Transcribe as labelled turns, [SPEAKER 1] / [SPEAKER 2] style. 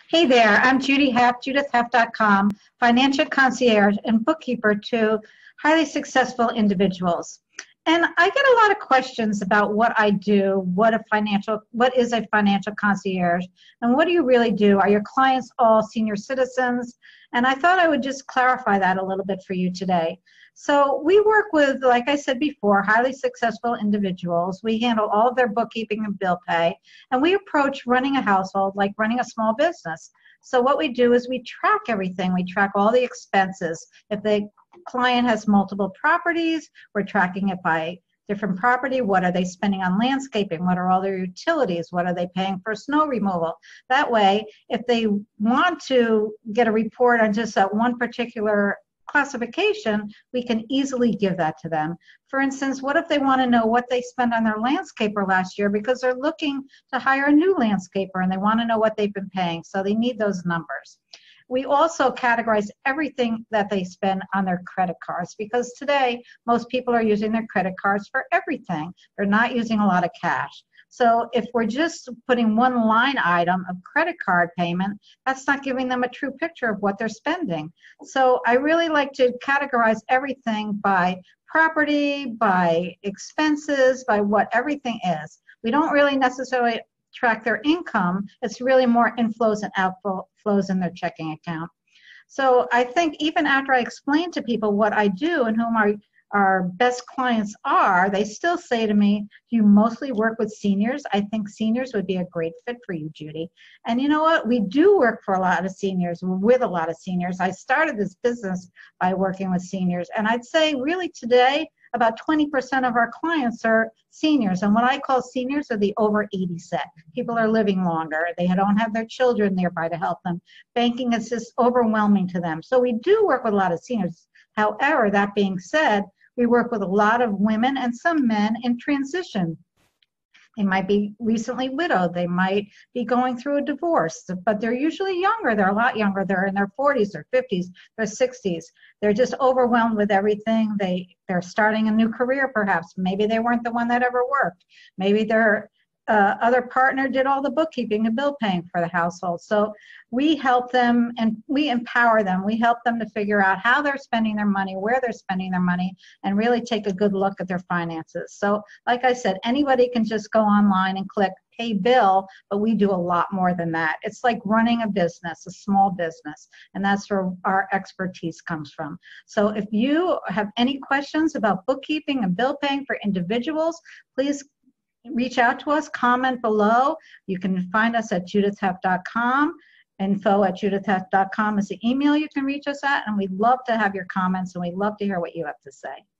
[SPEAKER 1] Hey there, I'm Judy Heft, judithheft.com, financial concierge and bookkeeper to highly successful individuals. And I get a lot of questions about what I do, what is a financial concierge, and what do you really do? Are your clients all senior citizens? And I thought I would just clarify that a little bit for you today. So we work with, like I said before, highly successful individuals. We handle all of their bookkeeping and bill pay, and we approach running a household like running a small business. So what we do is we track everything. We track all the expenses. If the client has multiple properties, we're tracking it by different property. What are they spending on landscaping? What are all their utilities? What are they paying for snow removal? That way, if they want to get a report on just that one particular classification, we can easily give that to them. For instance, what if they want to know what they spent on their landscaper last year because they're looking to hire a new landscaper and they want to know what they've been paying, so they need those numbers. We also categorize everything that they spend on their credit cards because today most people are using their credit cards for everything. They're not using a lot of cash. So if we're just putting one line item of credit card payment, that's not giving them a true picture of what they're spending. So I really like to categorize everything by property, by expenses, by what everything is. We don't really necessarily track their income. It's really more inflows and outflows in their checking account. So I think even after I explain to people what I do and whom our best clients are, they still say to me, do you mostly work with seniors? I think seniors would be a great fit for you, Judy. And you know what? We do work for a lot of seniors, with a lot of seniors. I started this business by working with seniors. And I'd say really today, about 20% of our clients are seniors. And what I call seniors are the over 80 set. People are living longer. They don't have their children nearby to help them. Banking is just overwhelming to them. So we do work with a lot of seniors. However, that being said, we work with a lot of women and some men in transition. They might be recently widowed. They might be going through a divorce, but they're usually younger. They're a lot younger. They're in their 40s, their 50s, their 60s. They're just overwhelmed with everything. They're starting a new career, perhaps. Maybe they weren't the one that ever worked. Maybe their other partner did all the bookkeeping and bill paying for the household. So we help them and we empower them. We help them to figure out how they're spending their money, where they're spending their money, and really take a good look at their finances. So like I said, anybody can just go online and click pay bill, but we do a lot more than that. It's like running a business, a small business, and that's where our expertise comes from. So if you have any questions about bookkeeping and bill paying for individuals, please reach out to us, comment below. You can find us at judithheft.com. Info@judithheft.com is the email you can reach us at, and we'd love to have your comments and we'd love to hear what you have to say.